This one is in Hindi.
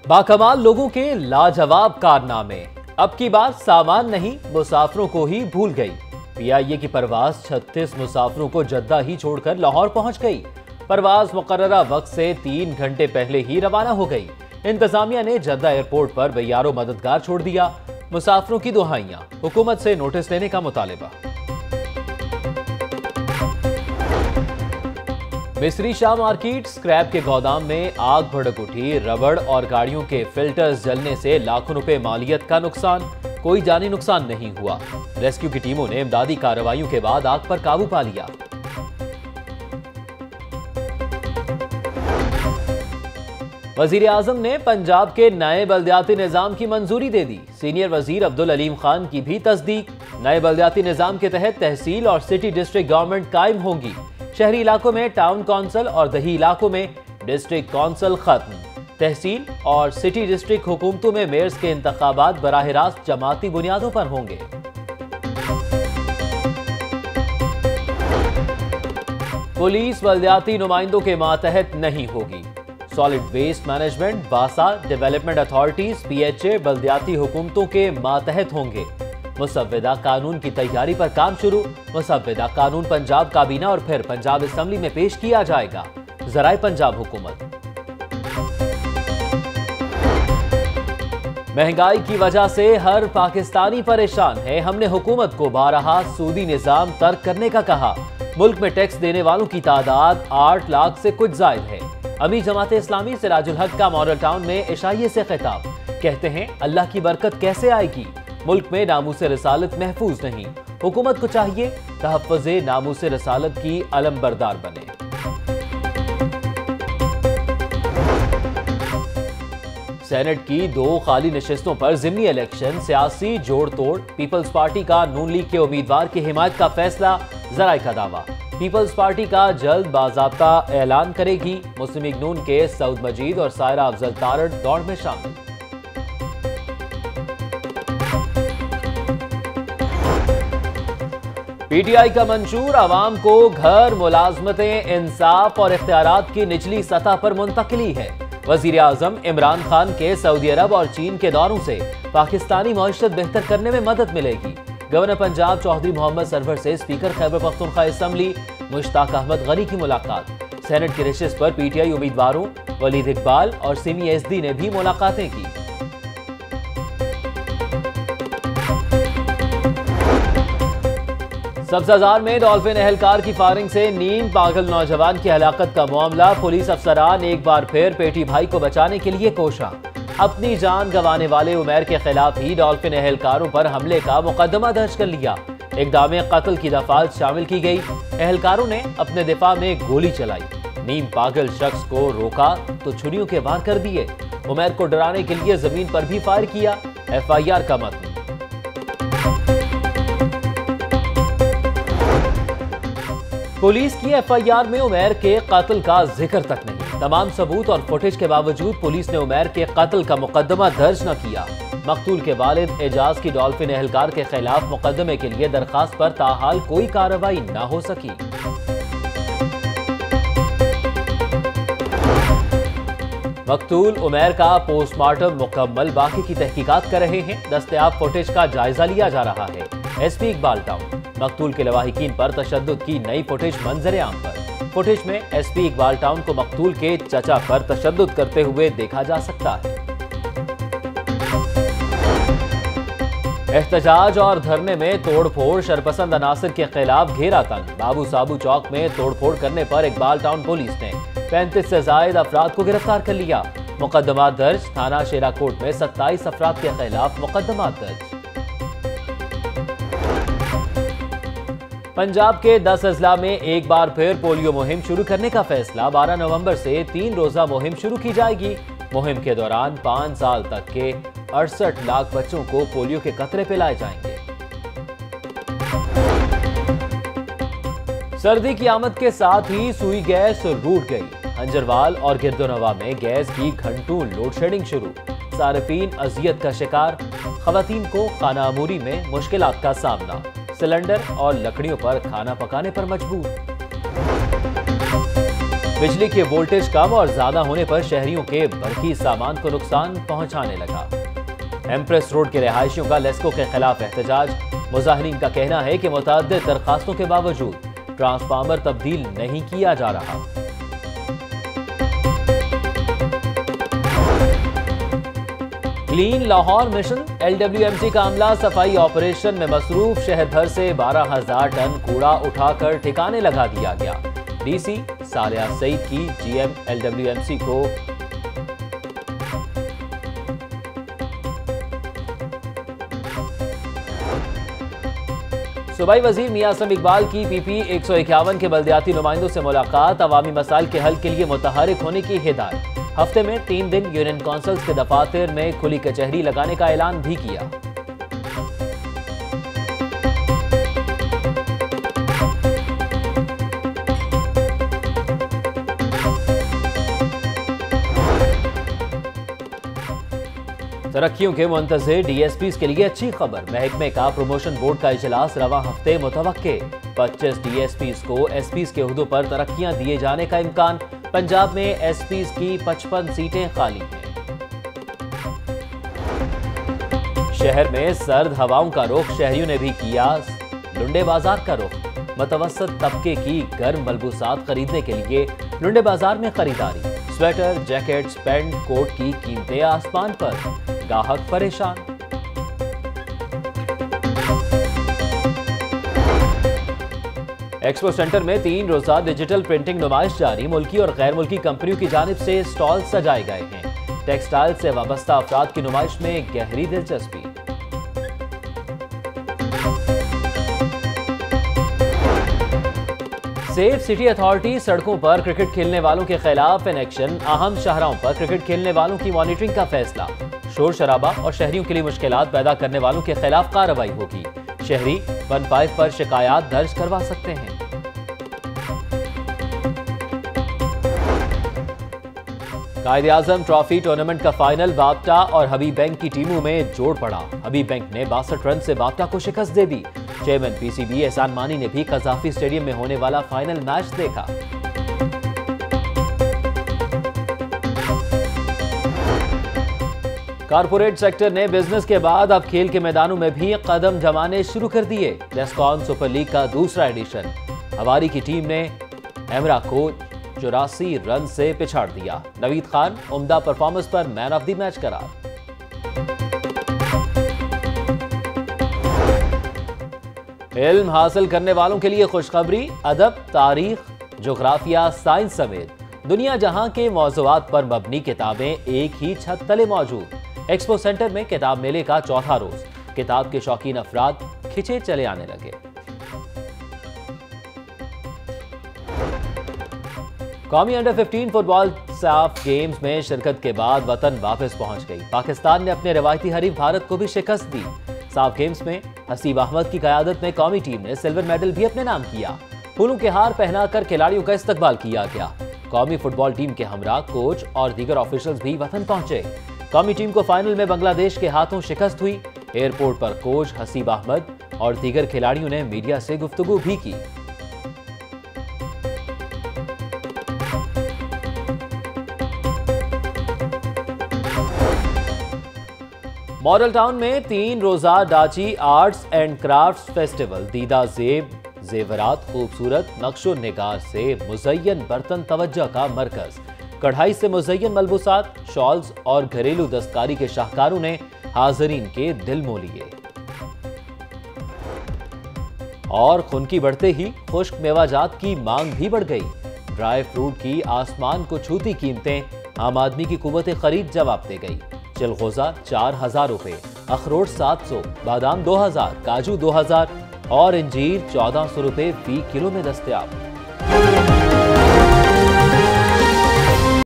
बाकमाल लोगों के लाजवाब कारनामे। अब की बात सामान नहीं, मुसाफिरों को ही भूल गई। पीआईए की परवाज 36 मुसाफिरों को जद्दा ही छोड़कर लाहौर पहुंच गई। परवाज मुकर्ररा वक्त से 3 घंटे पहले ही रवाना हो गई। इंतजामिया ने जद्दा एयरपोर्ट पर बेयारो मददगार छोड़ दिया। मुसाफिरों की दुहाइयां, हुकूमत से नोटिस लेने का मुतालिबा। मिस्री शाह मार्केट स्क्रैप के गोदाम में आग भड़क उठी। रबड़ और गाड़ियों के फिल्टर्स जलने से लाखों रुपए मालियत का नुकसान। कोई जानी नुकसान नहीं हुआ। रेस्क्यू की टीमों ने इमदादी कार्रवाइयों के बाद आग पर काबू पा लिया। वजीर आजम ने पंजाब के नए बल्दियाती निजाम की मंजूरी दे दी। सीनियर वजीर अब्दुल अलीम खान की भी तस्दीक। नए बल्दियाती निजाम के तहत तहसील और सिटी डिस्ट्रिक्ट गवर्नमेंट कायम होंगी। शहरी इलाकों में टाउन काउंसिल और दही इलाकों में डिस्ट्रिक्ट काउंसिल खत्म। तहसील और सिटी डिस्ट्रिक्ट हुकूमतों में मेयर्स के इंतखाबात बराह रास्त जमाती बुनियादों पर होंगे। पुलिस बल्दियाती नुमाइंदों के मातहत नहीं होगी। सॉलिड वेस्ट मैनेजमेंट, बासा, डेवलपमेंट अथॉरिटीज, पीएचए बल्दियाती हुकूमतों के मातहत होंगे। मुसव्विदा कानून की तैयारी पर काम शुरू। मुसव्विदा कानून पंजाब काबीना और फिर पंजाब असेंबली में पेश किया जाएगा। जराए पंजाब हुकूमत। महंगाई की वजह से हर पाकिस्तानी परेशान है। हमने हुकूमत को बारहा सूदी निजाम तर्क करने का कहा। मुल्क में टैक्स देने वालों की तादाद 8 लाख से कुछ जायद है। अमीर जमाते इस्लामी सिराजुल हक का मॉडल टाउन में इशाइये से खिताब। कहते हैं अल्लाह की बरकत कैसे आएगी, मुल्क में नामूस रसालत महफूज नहीं। हुकूमत को चाहिए तहफ़्फ़ुज़े नामूस रसालत की अलमबरदार बने। सेनेट की 2 खाली नशिस्तों पर ज़िमनी इलेक्शन, सियासी जोड़ तोड़। पीपल्स पार्टी का नून लीग के उम्मीदवार की हिमायत का फैसला। जराए का दावा, पीपल्स पार्टी का जल्द बाज़ाब्ता ऐलान करेगी। मुस्लिम लीग नून के सऊद मजीद और सायरा अफजल तारड़ दौड़ में शामिल। पीटीआई का मंशूर, आवाम को घर, मुलाजमतें, इंसाफ और इख्तियारात की निचली सतह पर मुंतकिली है। वजीर आजम इमरान खान के सऊदी अरब और चीन के दौरों से पाकिस्तानी मईशत बेहतर करने में मदद मिलेगी। गवर्नर पंजाब चौधरी मोहम्मद सरवर से स्पीकर खैबर पख्तूनख्वा असेंबली मुश्ताक अहमद गनी की मुलाकात। सेनेट की रिशिस पर पीटीआई उम्मीदवारों वलीद इकबाल और सिमी एसडी ने भी मुलाकातें की। सब्जाजार में डॉल्फिन एहलकार की फायरिंग से नीम पागल नौजवान की हलाकत का मामला। पुलिस अफसरान एक बार फिर पेटी भाई को बचाने के लिए कोशा। अपनी जान गंवाने वाले उमैर के खिलाफ ही डॉल्फिन एहलकारों पर हमले का मुकदमा दर्ज कर लिया। इक़दाम कत्ल की दफात शामिल की गई। एहलकारों ने अपने दिफा में गोली चलाई। नीम पागल शख्स को रोका तो छुरियों के वार कर दिए। उमैर को डराने के लिए जमीन पर भी फायर किया। FIR का मतलब पुलिस की FIR में उमैर के कत्ल का जिक्र तक नहीं। तमाम सबूत और फुटेज के बावजूद पुलिस ने उमैर के कत्ल का मुकदमा दर्ज न किया। मकतूल के वालिद एजाज की डॉल्फिन एहलकार के खिलाफ मुकदमे के लिए दरखास्त पर ताहाल कोई कार्रवाई न हो सकी। मकतूल उमैर का पोस्टमार्टम मुकम्मल, बाकी की तहकीकात कर रहे हैं। दस्तयाब फुटेज का जायजा लिया जा रहा है। SP इकबाल टाउन, मकतूल के लवाहिकीन पर तशद्दुद की नई फुटेज मंजर आम पर। फुटेज में SP इकबाल टाउन को मकतूल के चचा पर तशद्दुद करते हुए देखा जा सकता है। एहतजाज और धरने में तोड़फोड़, शरपसंद अनासर के खिलाफ घेरा तंग। बाबू साबू चौक में तोड़फोड़ करने पर इकबाल टाउन पुलिस ने 35 से जायद अफराद को गिरफ्तार कर लिया। मुकदमा दर्ज। थाना शेराकोट में 27 अफराद के खिलाफ मुकदमा दर्ज। पंजाब के 10 अजला में एक बार फिर पोलियो मुहिम शुरू करने का फैसला। 12 नवंबर से 3 रोजा मुहिम शुरू की जाएगी। मुहिम के दौरान 5 साल तक के 68 लाख बच्चों को पोलियो के कतरे पिलाए जाएंगे। सर्दी की आमद के साथ ही सुई गैस रूठ गई। हंजरवाल और गिरदोनवा में गैस की घंटों लोड शेडिंग शुरू। सार्फिन अजियत का शिकार। खवातीन को खानामूरी में मुश्किलात का सामना। सिलेंडर और लकड़ियों पर खाना पकाने पर मजबूर। बिजली के वोल्टेज कम और ज्यादा होने पर शहरियों के बरकी सामान को नुकसान पहुंचाने लगा। एम्प्रेस रोड के रिहायशियों का लेस्को के खिलाफ एहतजाज। मुजाहिरीन का कहना है कि मुतअद्दिद दरखास्तों के बावजूद ट्रांसफार्मर तब्दील नहीं किया जा रहा। क्लीन लाहौर मिशन LWMC का अमला सफाई ऑपरेशन में मसरूफ। शहर भर से 12,000 टन कूड़ा उठाकर ठिकाने लगा दिया गया। DC सालिया सईद की GM LWMC को सूबाई वजीर मियां असम इकबाल की PP 151 के बल्दियाती नुमाइंदों से मुलाकात। अवामी मसाइल के हल के लिए मुतहरिक होने की हिदायत। हफ्ते में 3 दिन यूनियन काउंसिल्स के दफातर में खुली कचहरी लगाने का ऐलान भी किया। तरक्कियों के मुंतज़िर DSPs के लिए अच्छी खबर। महकमे का प्रमोशन बोर्ड का इजलास रवां हफ्ते मुतवक्के। 25 DSPs को SPs के ओहदों पर तरक्कियां दिए जाने का इम्कान। पंजाब में SPs की 55 सीटें खाली हैं। शहर में सर्द हवाओं का रुख। शहरियों ने भी किया लुंडे बाजार का रुख। मतवसत तबके की गर्म मलबूसात खरीदने के लिए लुंडे बाजार में खरीदारी। स्वेटर, जैकेट्स, पैंट, कोट की कीमतें आसमान पर। गाहक परेशान। एक्सपो सेंटर में 3 रोजा डिजिटल प्रिंटिंग नुमाइश जारी। मुल्की और गैर मुल्की कंपनियों की जानिब से स्टॉल सजाए गए हैं। टेक्सटाइल से वाबस्ता अफराद की नुमाइश में गहरी दिलचस्पी। सेफ सिटी अथॉरिटी सड़कों पर क्रिकेट खेलने वालों के खिलाफ इन एक्शन। अहम शाहराहों पर क्रिकेट खेलने वालों की मॉनिटरिंग का फैसला। शोर शराबा और शहरियों के लिए मुश्किलात पैदा करने वालों के खिलाफ कार्रवाई होगी। शहरी 15 पर शिकायत दर्ज करवा सकते हैं। कायद-ए-आज़म ट्रॉफी टूर्नामेंट का फाइनल बाप्टा और हबीब बैंक की टीमों में जोड़ पड़ा। हबीब बैंक ने 62 रन से बाप्टा को शिकस्त दे दी। चेयरमैन PCB एहसान मानी ने भी कज़ाफी स्टेडियम में होने वाला फाइनल मैच देखा। कारपोरेट सेक्टर ने बिजनेस के बाद अब खेल के मैदानों में भी कदम जमाने शुरू कर दिए। डेस्कॉन सुपर लीग का दूसरा एडिशन। हवारी की टीम ने एमरा को 84 रन से पिछाड़ दिया। नवीद खान उम्दा परफॉर्मेंस पर मैन ऑफ द मैच करार। इल्म हासिल करने वालों के लिए खुशखबरी। अदब, तारीख, जोग्राफिया, साइंस समेत दुनिया जहां के मौज़ूआत पर मबनी किताबें एक ही छत तले मौजूद। एक्सपो सेंटर में किताब मेले का चौथा रोज। किताब के शौकीन अफराद खिंचे चले आने लगे। कौमी अंडर 15 फुटबॉल साफ गेम्स में शिरकत के बाद वतन वापस पहुंच गई। पाकिस्तान ने अपने रवायती हरीफ भारत को भी शिकस्त दी। साफ गेम्स में हसीब अहमद की क़यादत में कौमी टीम ने सिल्वर मेडल भी अपने नाम किया। फूलों के हार पहनाकर खिलाड़ियों का इस्तकबाल किया गया। कौमी फुटबॉल टीम के हमरा कोच और दीगर ऑफिशियल्स भी वतन पहुंचे। कौमी टीम को फाइनल में बांग्लादेश के हाथों शिकस्त हुई। एयरपोर्ट पर कोच हसीब अहमद और दीगर खिलाड़ियों ने मीडिया से गुफ्तगू भी की। मॉडल टाउन में 3 रोजा डाची आर्ट्स एंड क्राफ्ट्स फेस्टिवल। दीदा जेब, जेवरात, खूबसूरत नक्शो निगार से मुज़य्यन बर्तन तवज्जो का मरकज। कढ़ाई से मुज़य्यन मलबूसात, शॉल्स और घरेलू दस्तकारी के शाहकारों ने हाज़रीन के दिल मोह लिए। और खुनकी बढ़ते ही खुश्क मेवाजात की मांग भी बढ़ गई। ड्राई फ्रूट की आसमान को छूती कीमतें आम आदमी की कुव्वत खरीद जवाब दे गई। चिलगोजा 4000 रुपए, अखरोट 700, बादाम 2000, काजू 2000 और इंजीर 1400 रुपए फी किलो में दस्तयाब।